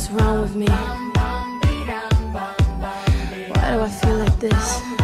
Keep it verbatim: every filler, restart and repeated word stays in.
What's wrong with me? Why do I feel like this?